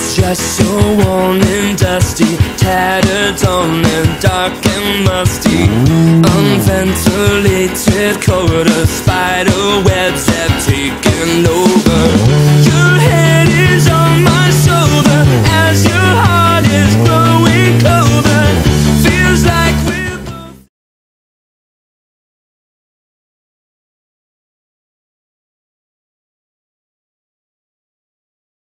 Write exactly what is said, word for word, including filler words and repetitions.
Just so worn and dusty, tattered on and dark and musty. Unventilated corridors,